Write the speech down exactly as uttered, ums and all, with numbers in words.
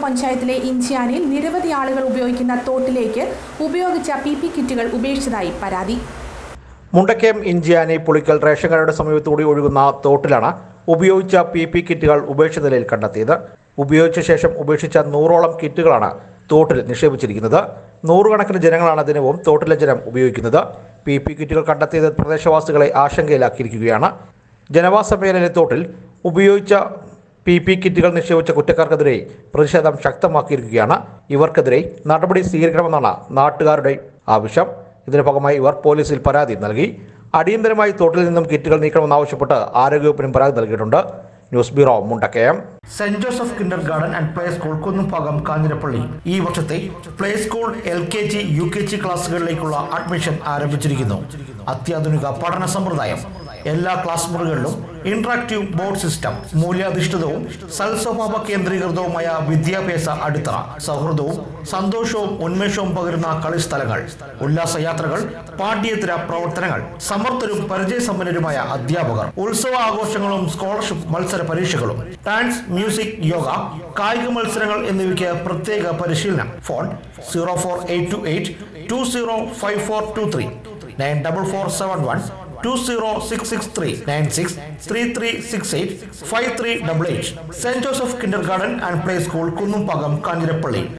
പഞ്ചായത്തിലെ ഇഞ്ചിയാനിൽ നിരവധി ആളുകൾ ഉപയോഗിക്കുന്ന തോട്ടിലേക്ക് ഉപയോഗിച്ച പി പി കിറ്റുകൾ ഉപേക്ഷിച്ചതായി പരാതി. മുണ്ടക്കയം ഇഞ്ചിയാനി പുളിക്കൽ റേഷൻ കടയുടെ സമീപത്തൂടി ഒഴുകുന്ന തോട്ടിലാണ് ഉപയോഗിച്ച പി പി കിറ്റുകൾ ഉപേക്ഷിച്ച നിലയിൽ കണ്ടെത്തിയത്. ഉപയോഗിച്ച ശേഷം ഉപേക്ഷിച്ച നൂറോളം കിറ്റുകളാണ് തോട്ടിൽ നിക്ഷേപിച്ചിരിക്കുന്നത്. നൂറുകണക്കിന് ജനങ്ങളാണ് ദിനവും തോട്ടിലെ ജലം ഉപയോഗിക്കുന്നത്. പി പി കിറ്റുകൾ കണ്ടെത്തിയത് പ്രദേശവാസികളെ ആശങ്കയിലാക്കിയിരിക്കുകയാണ്. ജനവാസ മേഖലയിലെ തോട്ടിൽ ഉപയോഗിച്ച പി പി കിറ്റുകൾ നിക്ഷേപിച്ച കുറ്റക്കാർക്കെതിരെ പ്രതിഷേധം ശക്തമാക്കിയിരിക്കുകയാണ്. ഇവർക്കെതിരെ നടപടി സ്വീകരിക്കണമെന്നാണ് നാട്ടുകാരുടെ ആവശ്യം. ഇതിന്റെ ഭാഗമായി ഇവർ പോലീസിൽ പരാതി നൽകി. അടിയന്തരമായി തോട്ടിൽ നിന്നും കിറ്റുകൾ നീക്കണമെന്നാവശ്യപ്പെട്ട് ആരോഗ്യവകുപ്പിനും പരാതി നൽകിയിട്ടുണ്ട്. News bureau, Mundakayam. Saint Joseph kindergarten and play school Kunnumbhagam Kanjirappally ഈ വർഷത്തെ play school L K G U K G ക്ലാസുകളിലേക്കുള്ള അഡ്മിഷൻ ആരംഭിച്ചിരിക്കുന്നു. അത്യാധുനിക പഠന സമ്പ്രദായം, എല്ലാ ക്ലാസ് മുറികളിലും ഇന്ററാക്റ്റീവ് ബോർഡ് സിസ്റ്റം, മൂല്യാധിഷ്ഠിതവും സൽസ്വഭാവ കേന്ദ്രീകൃതവുമായ വിദ്യാഭ്യാസ അടിത്തറ, സൗഹൃദവും സന്തോഷവും ഉന്മേഷവും പകരുന്ന കളിസ്ഥലങ്ങൾ, ഉല്ലാസയാത്രകൾ, പാഠ്യേതര പ്രവർത്തനങ്ങൾ, സമർത്ഥരും പരിചയസമ്പന്നരുമായ അധ്യാപകർ, ഉത്സവ ആഘോഷങ്ങളും സ്കോളർഷിപ്പ് മത്സര പരീക്ഷകളും, ഡാൻസ്, മ്യൂസിക്, യോഗ, കായിക മത്സരങ്ങൾ എന്നിവയ്ക്ക് പ്രത്യേക പരിശീലനം. Phone zero four eight two eight two zero five four two three nine double four seven one two zero six six three nine six three three six eight five three eight eight. Saint Joseph Kindergarten and Play School, Kunnumpagam, Kanjirappalli.